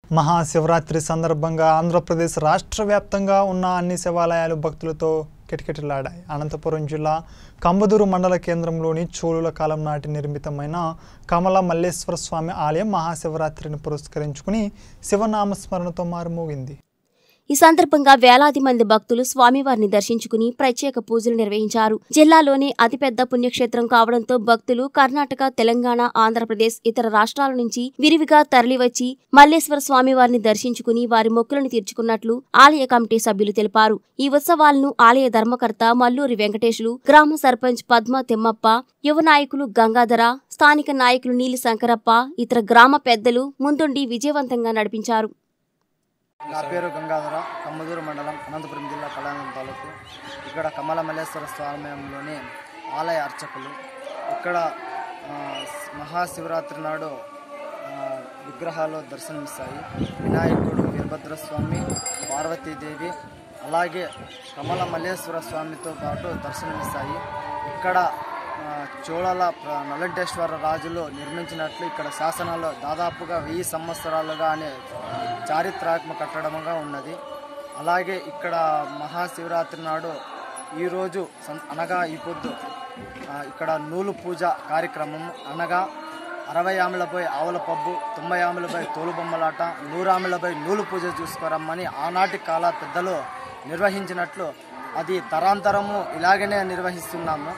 మహాశివరాత్రి సందర్భంగా ఆంధ్రప్రదేశ్ రాష్ట్ర వ్యాప్తంగా ఉన్న అన్ని శివాలయాలు భక్తులతో కిటకిటలాడాయి. అనంతపురం జిల్లా కంబదూరు మండల కేంద్రంలోని చోళుల కాలం నాటి నిర్మితమైన కమల మల్లేశ్వర స్వామి ఆలయం మహాశివరాత్రిని పురస్కరించుకుని శివనామస్మరణతో మారుమోగింది. ఈ సందర్భంగా వేలాది మంది భక్తులు స్వామివారిని దర్శించుకుని ప్రత్యేక పూజలు నిర్వహించారు. జిల్లాలోని అతిపెద్ద పుణ్యక్షేత్రం కావడంతో భక్తులు కర్ణాటక, తెలంగాణ, ఆంధ్రప్రదేశ్ ఇతర రాష్ట్రాల నుంచి విరివిగా తరలివచ్చి మల్లేశ్వర స్వామివారిని దర్శించుకుని వారి మొక్కులను తీర్చుకున్నట్లు ఆలయ కమిటీ సభ్యులు తెలిపారు. ఈ ఉత్సవాలను ఆలయ ధర్మకర్త మల్లూరి వెంకటేశులు, గ్రామ సర్పంచ్ పద్మ తిమ్మప్ప, యువ నాయకులు గంగాధర, స్థానిక నాయకులు నీలి శంకరప్ప, ఇతర గ్రామ పెద్దలు ముందుండి విజయవంతంగా నడిపించారు. నా పేరు గంగాధర, కంబదూరు మండలం, అనంతపురం జిల్లా, కళ్యాణం తాలూకు. ఇక్కడ కమల మల్లేశ్వర స్వామిలోని ఆలయ అర్చకులు. ఇక్కడ మహాశివరాత్రి నాడు విగ్రహాలు దర్శనమిస్తాయి. వినాయకుడు, వీరభద్రస్వామి, పార్వతీదేవి, అలాగే కమల మల్లేశ్వర స్వామితో పాటు దర్శనమిస్తాయి. ఇక్కడ చోళల నలంటేశ్వర రాజులు నిర్మించినట్లు ఇక్కడ శాసనాలు దాదాపుగా 1000 సంవత్సరాలుగా అనే చారిత్రాత్మక కట్టడముగా ఉన్నది. అలాగే ఇక్కడ మహాశివరాత్రి నాడు ఈరోజు అనగా ఈ పొద్దు ఇక్కడ నూలు పూజ కార్యక్రమం అనగా 60 ఆమెలపై ఆవుల పబ్బు, 90 ఆమెలపై తోలుబొమ్మలాట, 100 ఆమెలపై నూలు పూజ చూసుకోరమ్మని ఆనాటి కాల పెద్దలు నిర్వహించినట్లు అది తరాంతరము ఇలాగనే నిర్వహిస్తున్నాము.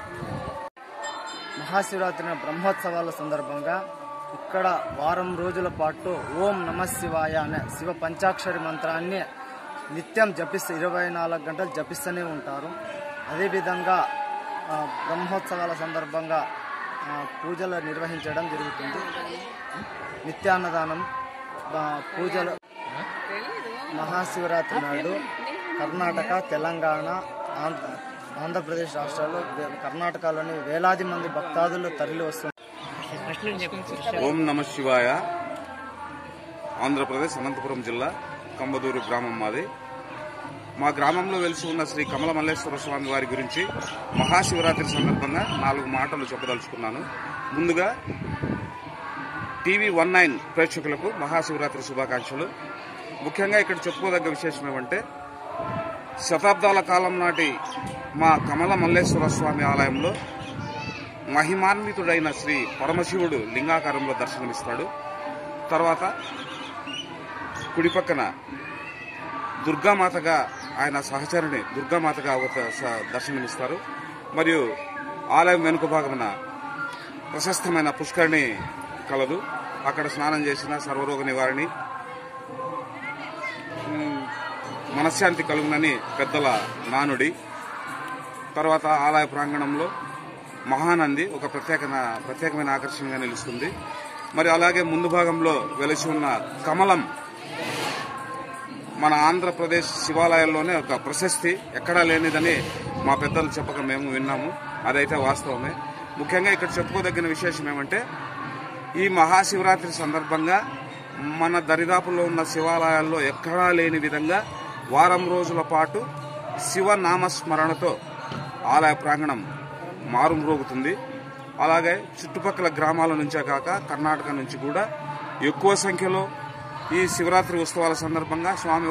మహాశివరాత్రి బ్రహ్మోత్సవాల సందర్భంగా ఇక్కడ వారం రోజుల పాటు ఓం నమ శివాయ అనే శివ పంచాక్షరి మంత్రాన్ని నిత్యం 24 గంటలు జపిస్తూనే ఉంటారు. అదేవిధంగా బ్రహ్మోత్సవాల సందర్భంగా పూజలు నిర్వహించడం జరుగుతుంది. నిత్యాన్నదానం పూజలు మహాశివరాత్రి నాడు కర్ణాటక, తెలంగాణ, ఆంధ్రప్రదేశ్ రాష్ట్రాల్లో కర్ణాటకలోని వేలాది మంది భక్తాదులు తరలి వస్తున్నారు. ఓం నమ శివాయ. ఆంధ్రప్రదేశ్ అనంతపురం జిల్లా కంబదూరు గ్రామం మాది. మా గ్రామంలో వెలిసి ఉన్న శ్రీ కమల మల్లేశ్వర స్వామి వారి గురించి మహాశివరాత్రి సందర్భంగా 4 మాటలు చెప్పదలుచుకున్నాను. ముందుగా TV19 ప్రేక్షకులకు మహాశివరాత్రి శుభాకాంక్షలు. ముఖ్యంగా ఇక్కడ చెప్పుకోదగ్గ విశేషం ఏమంటే శతాబ్దాల కాలం నాటి మా కమల మల్లేశ్వర స్వామి ఆలయంలో మహిమాన్వితుడైన శ్రీ పరమశివుడు లింగాకారంలో దర్శనమిస్తాడు. తర్వాత కుడి పక్కన దుర్గామాతగా ఆయన సహచరిణి దుర్గామాతగా దర్శనమిస్తారు. మరియు ఆలయం వెనుక భాగమున ప్రశస్తమైన పుష్కరిణి కలదు. అక్కడ స్నానం చేసిన సర్వరోగ నివారణి, మనశ్శాంతి కలుగునని పెద్దల నానుడి. తర్వాత ఆలయ ప్రాంగణంలో మహానంది ఒక ప్రత్యేకమైన ఆకర్షణగా నిలుస్తుంది. మరి అలాగే ముందు భాగంలో వెలిసి ఉన్న కమలం మన ఆంధ్రప్రదేశ్ శివాలయాల్లోనే ఒక ప్రశస్తి, ఎక్కడా లేనిదని మా పెద్దలు చెప్పక మేము విన్నాము. అదైతే వాస్తవమే. ముఖ్యంగా ఇక్కడ చెప్పుకోదగిన విశేషం ఏమంటే ఈ మహాశివరాత్రి సందర్భంగా మన దరిదాపుల్లో ఉన్న శివాలయాల్లో ఎక్కడా లేని విధంగా వారం రోజుల పాటు శివనామస్మరణతో ఆలయ ప్రాంగణం మారుమ్రోగుతుంది. అలాగే చుట్టుపక్కల గ్రామాల నుంచే కాక కర్ణాటక నుంచి కూడా ఎక్కువ సంఖ్యలో ఈ శివరాత్రి ఉత్సవాల సందర్భంగా స్వామి